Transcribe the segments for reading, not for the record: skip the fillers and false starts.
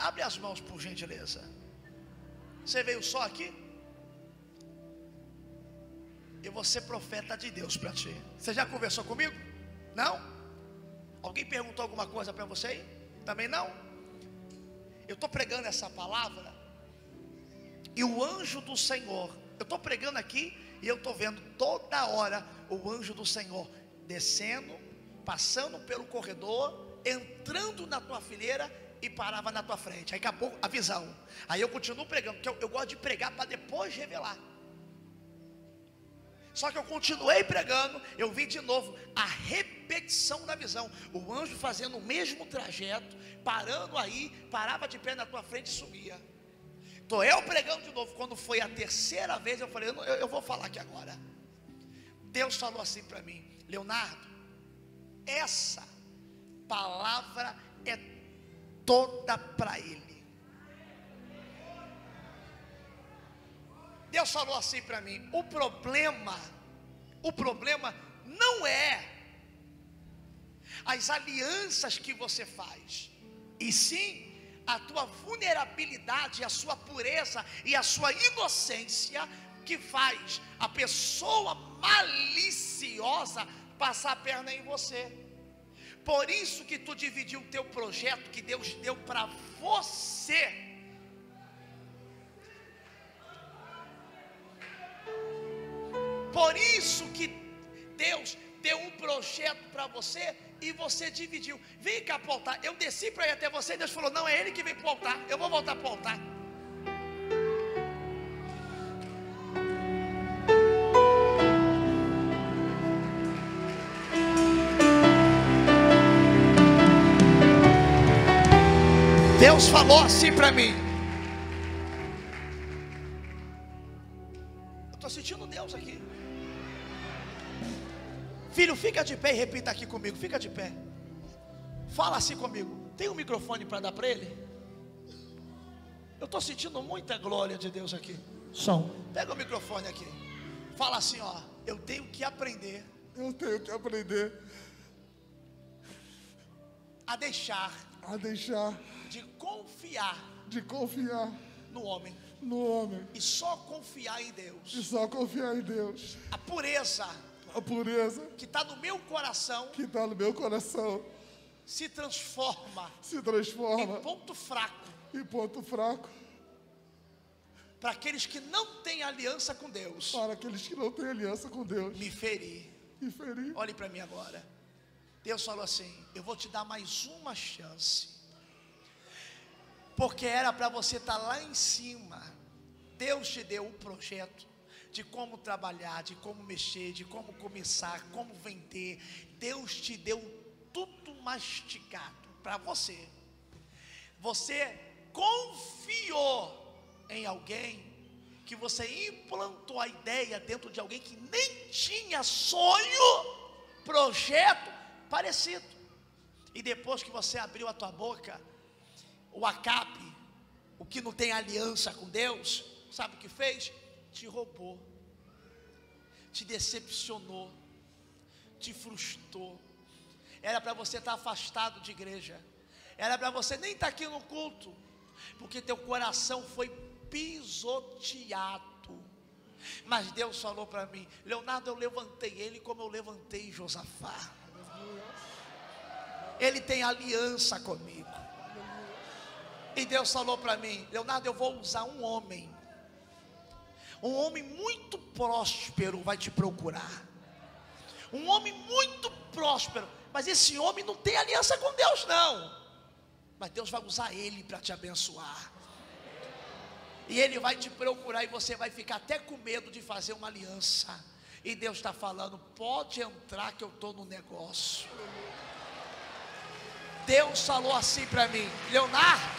Abre as mãos, por gentileza. Você veio só aqui? Eu vou ser profeta de Deus para ti. Você já conversou comigo? Não? Alguém perguntou alguma coisa para você aí? Também não? Eu estou pregando essa palavra, e o anjo do Senhor, eu estou pregando aqui, e eu estou vendo toda hora o anjo do Senhor descendo, passando pelo corredor, entrando na tua fileira e parava na tua frente. Aí acabou a visão. Aí eu continuo pregando, porque eu gosto de pregar para depois revelar. Só que eu continuei pregando, eu vi de novo a repetição da visão, o anjo fazendo o mesmo trajeto, parando aí, parava de pé na tua frente e sumia. Estou eu pregando de novo. Quando foi a terceira vez, eu falei, eu vou falar aqui agora. Deus falou assim para mim: Leonardo, essa palavra é toda para ele. Deus falou assim para mim: o problema não é as alianças que você faz, e sim a tua vulnerabilidade, a sua pureza e a sua inocência, que faz a pessoa maliciosa passar a perna em você. Por isso que tu dividiu o teu projeto que Deus deu para você. Por isso que Deus deu um projeto para você e você dividiu. Vem cá para o altar. Eu desci para ir até você e Deus falou: não, é Ele que vem para o altar. Eu vou voltar para o altar. Deus falou assim para mim. Eu estou sentindo Deus aqui. Filho, fica de pé e repita aqui comigo. Fica de pé. Fala assim comigo. Tem um microfone para dar para ele? Eu estou sentindo muita glória de Deus aqui. Som. Pega o microfone aqui. Fala assim, ó. Eu tenho que aprender. Eu tenho que aprender a deixar de confiar no homem. E só confiar em Deus. A pureza que está no meu coração, se transforma em ponto fraco para aqueles que não têm aliança com Deus. Me ferir. Olhe para mim agora. Deus falou assim: eu vou te dar mais uma chance, porque era para você estar lá em cima. Deus te deu um projeto de como trabalhar, de como mexer, de como começar, como vender. Deus te deu tudo mastigado para você. Você confiou em alguém, que você implantou a ideia dentro de alguém que nem tinha sonho, projeto parecido. E depois que você abriu a tua boca, o Acabe, o que não tem aliança com Deus, sabe o que fez? Te roubou, te decepcionou, te frustrou. Era para você estar afastado de igreja, era para você nem estar aqui no culto, porque teu coração foi pisoteado. Mas Deus falou para mim: Leonardo, eu levantei ele como eu levantei Josafá. Ele tem aliança comigo. E Deus falou para mim: Leonardo, eu vou usar um homem muito próspero vai te procurar. Um homem muito próspero. Mas esse homem não tem aliança com Deus não. Mas Deus vai usar ele para te abençoar. E ele vai te procurar e você vai ficar até com medo de fazer uma aliança. E Deus está falando: pode entrar que eu estou no negócio. Deus falou assim para mim: Leonardo,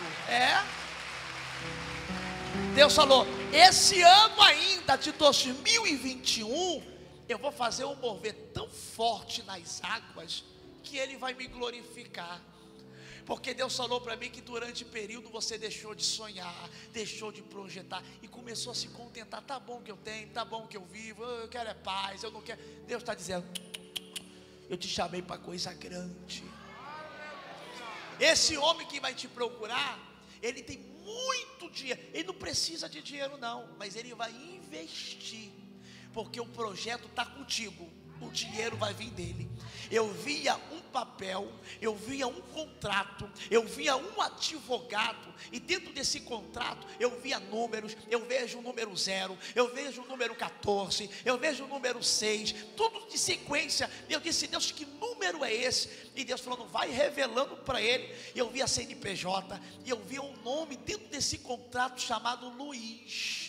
Deus falou: esse ano ainda de 2021, eu vou fazer um mover tão forte nas águas, que Ele vai me glorificar. Porque Deus falou para mim que durante o período você deixou de sonhar, deixou de projetar e começou a se contentar. Tá bom que eu tenho, tá bom que eu vivo, eu quero é paz, eu não quero. Deus está dizendo: eu te chamei para coisa grande. Esse homem que vai te procurar, ele tem muito dinheiro, ele não precisa de dinheiro não, mas ele vai investir, porque o projeto está contigo, o dinheiro vai vir dele. Eu via um papel, eu via um contrato, eu via um advogado, e dentro desse contrato eu via números. Eu vejo o número 0, eu vejo o número 14, eu vejo o número 6, tudo de sequência. E eu disse: Deus, que número é esse? E Deus falando: vai revelando para ele. E eu via CNPJ, e eu via um nome dentro desse contrato chamado Luiz.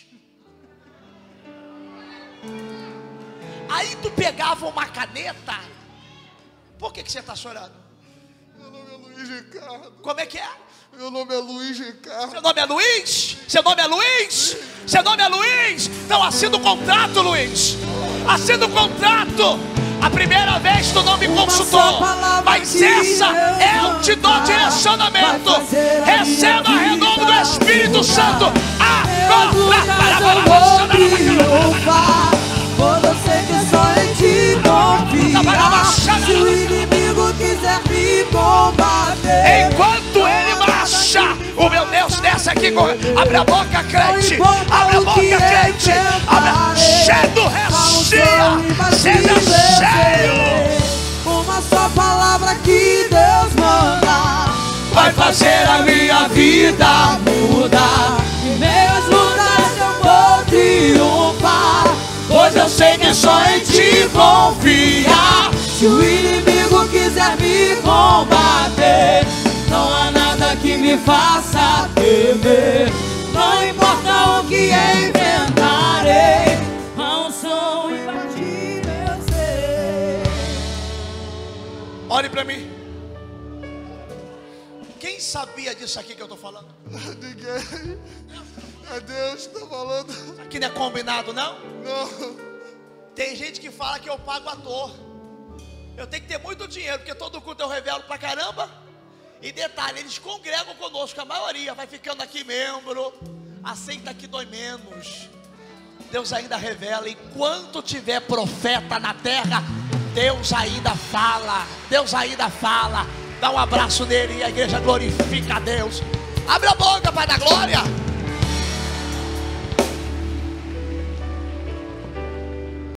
Aí tu pegava uma caneta. Por que você está chorando? Meu nome é Luiz Ricardo. Como é que é? Meu nome é Luiz Ricardo. Seu nome é Luiz? Seu nome é Luiz? Seu nome é Luiz? Então assina o contrato, Luiz. Assina o contrato. A primeira vez tu não me consultou, mas essa eu te dou direcionamento. Receba a renome do Espírito Santo. Quando eu sei que só em ti confiar, se o inimigo quiser me combater, enquanto ele marcha, o meu Deus desce aqui. Abre a boca, crente. Abre a boca, crente. Cheio do recia. Seja cheio. Uma só palavra que Deus manda vai fazer a minha vida mudar. Em meio às lutas eu vou triunfar, pois eu sei que só em ti confiar. se o inimigo quiser me combater, não há nada que me faça temer. Não importa o que inventarei, a unção invadir meu ser. Olhe para mim. Quem sabia disso aqui que eu estou falando? Ninguém. É Deus que está falando. Isso aqui não é combinado, não? Não. Tem gente que fala que eu pago ator. Eu tenho que ter muito dinheiro, porque todo culto eu revelo pra caramba. E detalhe, eles congregam conosco, a maioria vai ficando aqui membro, aceita que dói menos. Deus ainda revela. Enquanto tiver profeta na terra, Deus ainda fala. Deus ainda fala. Dá um abraço nele e a igreja glorifica a Deus. Abre a boca, Pai da glória.